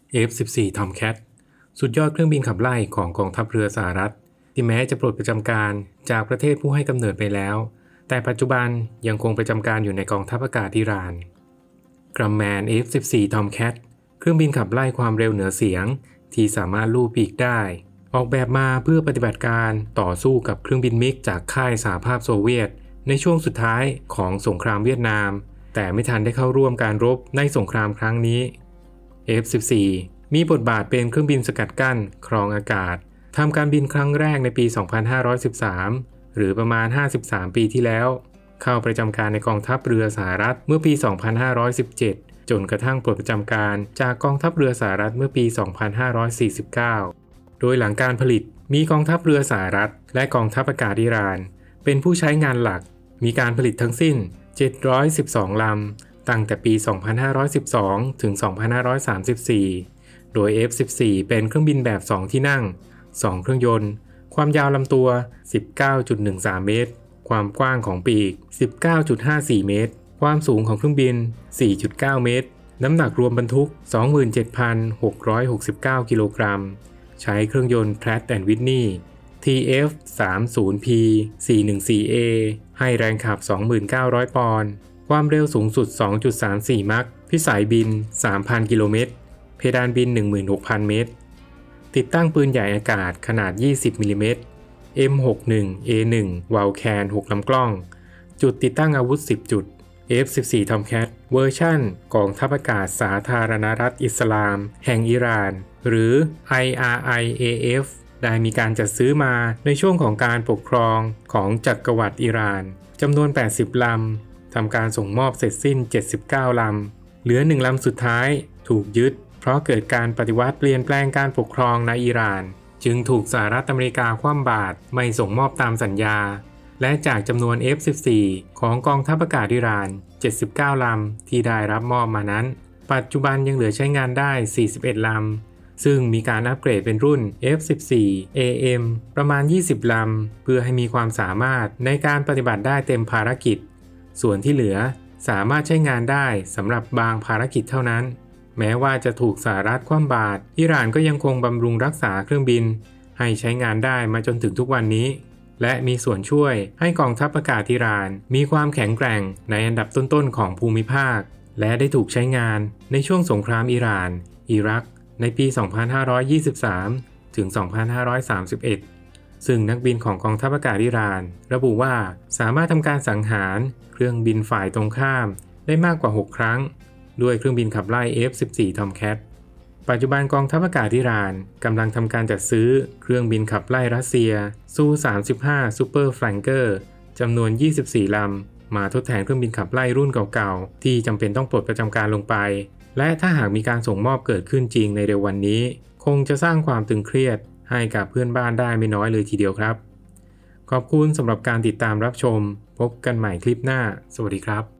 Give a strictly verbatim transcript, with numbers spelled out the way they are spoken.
เอฟ สิบสี่ Tomcat สุดยอดเครื่องบินขับไล่ของกองทัพเรือสหรัฐที่แม้จะปลดประจำการจากประเทศผู้ให้กำเนิดไปแล้วแต่ปัจจุบันยังคงประจำการอยู่ในกองทัพอากาศอิหร่าน Grumman เอฟ สิบสี่ Tomcat เครื่องบินขับไล่ความเร็วเหนือเสียงที่สามารถลู่ปีกได้ออกแบบมาเพื่อปฏิบัติการต่อสู้กับเครื่องบินมิกจากค่ายสหภาพโซเวียตในช่วงสุดท้ายของสงครามเวียดนามแต่ไม่ทันได้เข้าร่วมการรบในสงครามครั้งนี้ เอฟ สิบสี่ มีบทบาทเป็นเครื่องบินสกัดกั้นครองอากาศทำการบินครั้งแรกในปี สองพันห้าร้อยสิบสาม หรือประมาณ ห้าสิบสาม ปีที่แล้วเข้าประจำการในกองทัพเรือสหรัฐเมื่อปี สองพันห้าร้อยสิบเจ็ด จนกระทั่งปลดประจำการจากกองทัพเรือสหรัฐเมื่อปี สองพันห้าร้อยสี่สิบเก้า โดยหลังการผลิตมีกองทัพเรือสหรัฐและกองทัพอากาศอิหร่านเป็นผู้ใช้งานหลักมีการผลิตทั้งสิ้นเจ็ดร้อยสิบสองลำตั้งแต่ปี สองพันห้าร้อยสิบสอง ถึง สองพันห้าร้อยสามสิบสี่ โดย เอฟ สิบสี่ เป็นเครื่องบินแบบสองที่นั่งสองเครื่องยนต์ความยาวลำตัว สิบเก้าจุดหนึ่งสาม เมตรความกว้างของปีก สิบเก้าจุดห้าสี่ เมตรความสูงของเครื่องบิน สี่จุดเก้า เมตรน้ำหนักรวมบรรทุก สองหมื่นเจ็ดพันหกร้อยหกสิบเก้า กิโลกรัมใช้เครื่องยนต์ Pratt แอนด์ Whitney ที เอฟ สามสิบ พี สี่ หนึ่งสี่ เอ ให้แรงขับ สองพันเก้าร้อย ปอนด์ความเร็วสูงสุด สองจุดสามสี่ มัคพิสัยบิน สามพัน กิโลเมตรเพดานบิน หนึ่งหมื่นหกพัน เมตรติดตั้งปืนใหญ่อากาศขนาด ยี่สิบ มิลลิเมตร เอ็ม หกสิบเอ็ด เอ หนึ่ง Vulcan หก ลำกล้องจุดติดตั้งอาวุธ สิบ จุด เอฟ สิบสี่ Tomcat เวอร์ชันกองทัพอากาศสาธารณรัฐอิสลามแห่งอิหร่านหรือ ไอ อาร์ ไอ เอ เอฟ ได้มีการจัดซื้อมาในช่วงของการปกครองของจักรวรรดิอิหร่านจำนวน แปดสิบ ลำทำการส่งมอบเสร็จสิ้น เจ็ดสิบเก้า ลำเหลือหนึ่งลำสุดท้ายถูกยึดเพราะเกิดการปฏิวัติเปลี่ยนแปลงการปกครองในอิหร่านจึงถูกสหรัฐอเมริกาคว่ำบาตรไม่ส่งมอบตามสัญญาและจากจำนวน เอฟ สิบสี่ ของกองทัพอากาศอิหร่าน เจ็ดสิบเก้า ลำที่ได้รับมอบมานั้นปัจจุบันยังเหลือใช้งานได้ สี่สิบเอ็ด ลำซึ่งมีการอัปเกรดเป็นรุ่น เอฟ สิบสี่ เอ เอ็ม ประมาณ ยี่สิบ ลำเพื่อให้มีความสามารถในการปฏิบัติได้เต็มภารกิจส่วนที่เหลือสามารถใช้งานได้สำหรับบางภารกิจเท่านั้นแม้ว่าจะถูกสหรัฐคว่ำบาตรอิหร่านก็ยังคงบำรุงรักษาเครื่องบินให้ใช้งานได้มาจนถึงทุกวันนี้และมีส่วนช่วยให้กองทัพอากาศอิหร่านมีความแข็งแกร่งในอันดับต้นๆของภูมิภาคและได้ถูกใช้งานในช่วงสงครามอิหร่านอิรักในปี สองพันห้าร้อยยี่สิบสาม ถึง สองพันห้าร้อยสามสิบเอ็ด ซึ่งนักบินของกองทัพอากาศอิหร่านระบุว่าสามารถทำการสังหารเครื่องบินฝ่ายตรงข้ามได้มากกว่า หก ครั้งด้วยเครื่องบินขับไล่ เอฟ สิบสี่ Tomcat ปัจจุบันกองทัพอากาศอิหร่านกำลังทำการจัดซื้อเครื่องบินขับไล่รัสเซียซู สามสิบห้า Super Flanker จำนวน ยี่สิบสี่ ลำมาทดแทนเครื่องบินขับไล่รุ่นเก่าๆที่จำเป็นต้องปลดประจำการลงไปและถ้าหากมีการส่งมอบเกิดขึ้นจริงในเร็ววันนี้คงจะสร้างความตึงเครียดให้กับเพื่อนบ้านได้ไม่น้อยเลยทีเดียวครับขอบคุณสำหรับการติดตามรับชมพบกันใหม่คลิปหน้าสวัสดีครับ